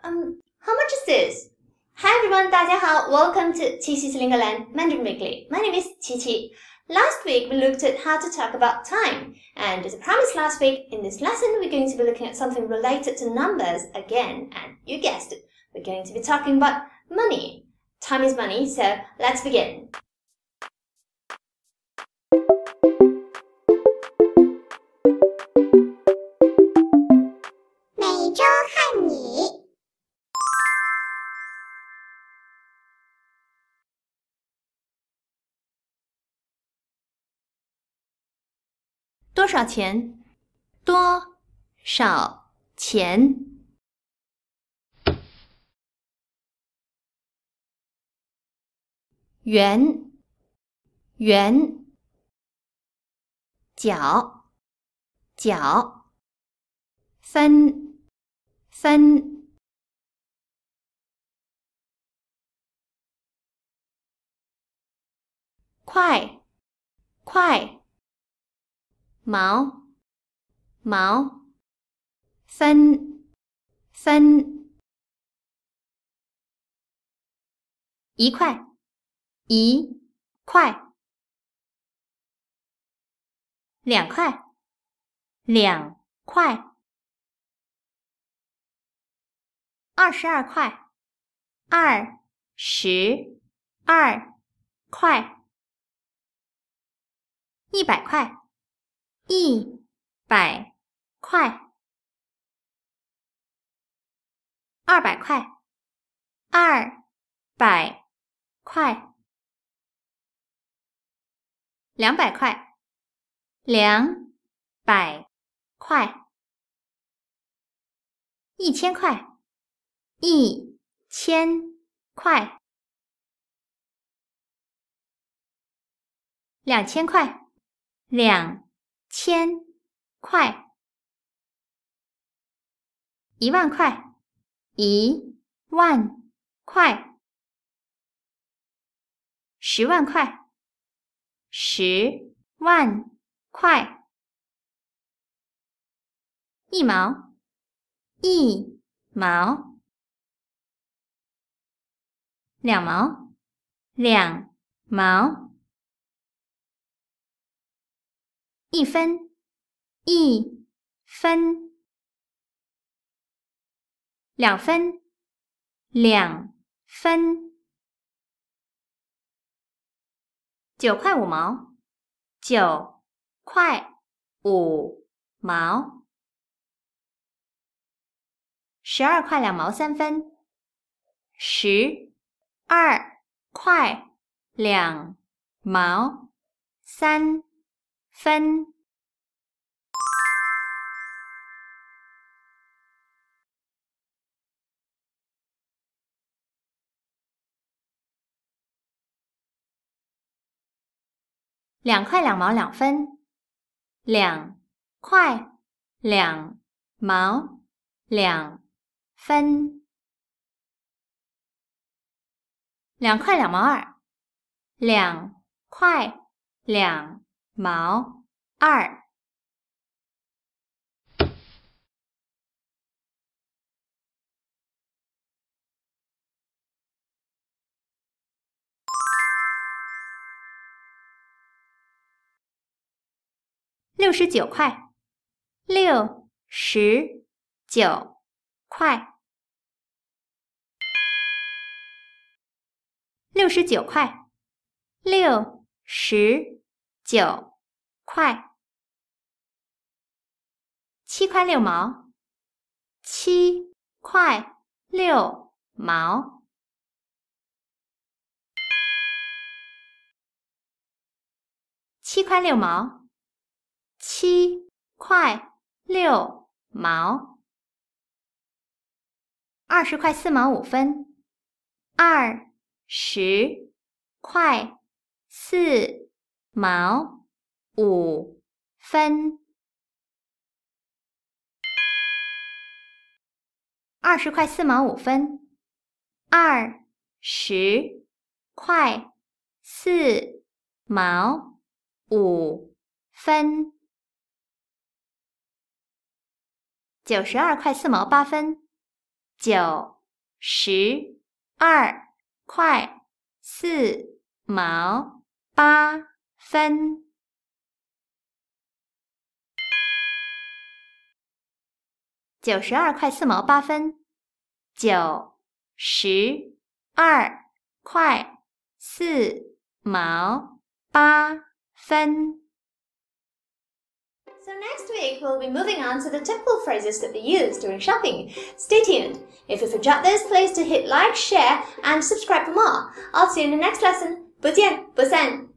How much is this? Hi everyone, 大家好 Welcome to 七七零个蓝 Mandarin Weekly. My name is Qiqi. Last week we looked at how to talk about time. And as I promised last week, in this lesson we're going to be looking at something related to numbers again. And you guessed it, we're going to be talking about money. Time is money, so let's begin. 每周汉语。 多少钱？多少钱？元元角角分分块块毛毛分分一块一块两块两块22块22块100块100块200块200块200块200块1000块1000块2000块2000块1万块1万块10万块10万块1毛1毛2毛2毛1分1分2分2分9块5毛9块5毛12块2毛3分12块2毛3分2块2毛2分2块2毛2分2块2毛2 2块2毛269块69块69块69块7块6毛7块6毛7块6毛7块6毛20块4毛5分20块4毛5分20块4毛5分20块4毛5分92块4毛8分 9、10、2块4毛8分。92块4毛8分。9、10、2块4毛8分。So next week, we'll be moving on to the typical phrases that we use during shopping. Stay tuned. If you forgot those, please to hit like, share, and subscribe for more. I'll see you in the next lesson. 不见不散。